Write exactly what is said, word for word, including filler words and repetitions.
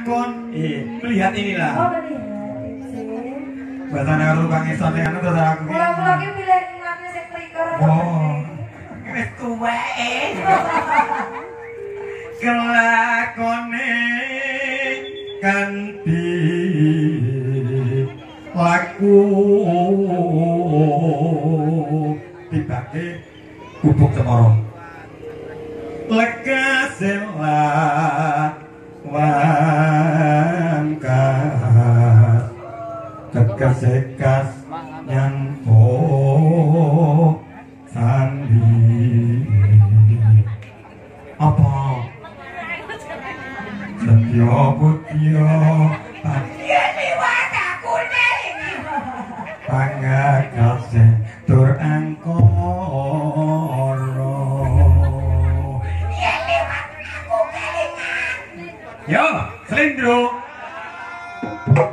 lakon eh melihat inilah. Oh, melihat. Bahasa karo Bang Ison yang anu terus aku. Kula-kula ki pilih ngene sing mriko. Oh. Wis tuweke. Kelakone kanthi laku tibake gubuk cemara. Lekasela wangka kekesekas yang oh sandi apa setya putya patya liwat aku ning pangakase tur angkara yen liwat aku kelingan yo slendro